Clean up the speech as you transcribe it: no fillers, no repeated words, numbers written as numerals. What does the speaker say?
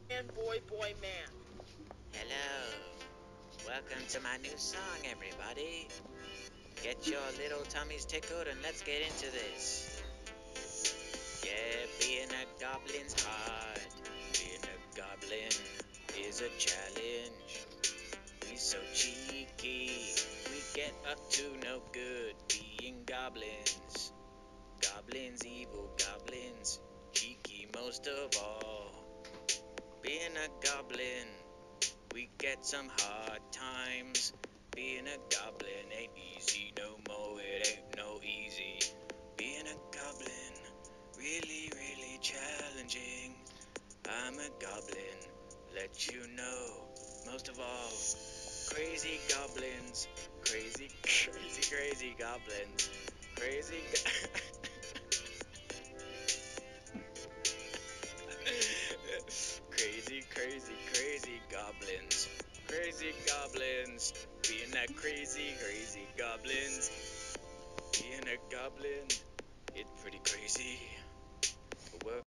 boy, man. Hello, welcome to my new song, everybody. Get your little tummies tickled and let's get into this. Yeah, being a goblin's hard. Being a goblin is a challenge. We so cheeky, we get up to no good. Being goblins, goblins, evil goblins, cheeky most of all. Being a goblin, we get some hard times. Being a goblin ain't easy no more, it ain't no easy. Being a goblin, really, really challenging. I'm a goblin, let you know. Most of all, crazy goblins, crazy, crazy, crazy goblins. Crazy, crazy, crazy, crazy goblins. Crazy goblins. Being that crazy, crazy goblins. Being a goblin, it's pretty crazy. But